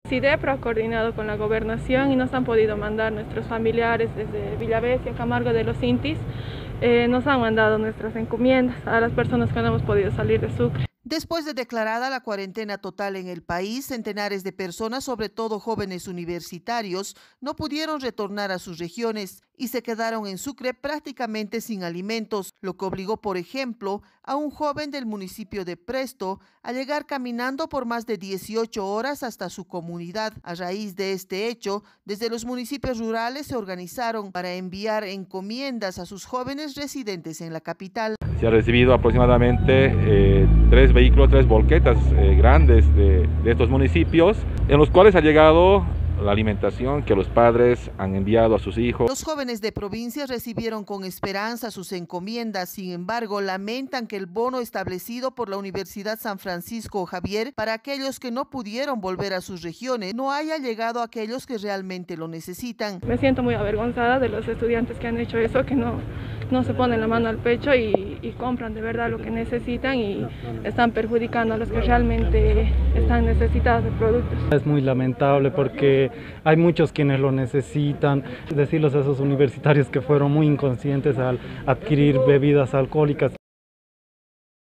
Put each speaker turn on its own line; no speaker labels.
SIDEPRO ha coordinado con la gobernación y nos han podido mandar nuestros familiares desde Villavesia, Camargo de los Intis, nos han mandado nuestras encomiendas a las personas que no hemos podido salir de Sucre.
Después de declarada la cuarentena total en el país, centenares de personas, sobre todo jóvenes universitarios, no pudieron retornar a sus regiones y se quedaron en Sucre prácticamente sin alimentos, lo que obligó, por ejemplo, a un joven del municipio de Presto a llegar caminando por más de 18 horas hasta su comunidad. A raíz de este hecho, desde los municipios rurales se organizaron para enviar encomiendas a sus jóvenes residentes en la capital.
Se ha recibido aproximadamente 3 vehículos, 3 volquetas grandes de estos municipios, en los cuales ha llegado la alimentación que los padres han enviado a sus hijos.
Los jóvenes de provincia recibieron con esperanza sus encomiendas, sin embargo, lamentan que el bono establecido por la Universidad San Francisco Javier para aquellos que no pudieron volver a sus regiones no haya llegado a aquellos que realmente lo necesitan.
Me siento muy avergonzada de los estudiantes que han hecho eso, que no se ponen la mano al pecho y compran de verdad lo que necesitan y están perjudicando a los que realmente están necesitados de productos.
Es muy lamentable porque hay muchos quienes lo necesitan. Decirles a esos universitarios que fueron muy inconscientes al adquirir bebidas alcohólicas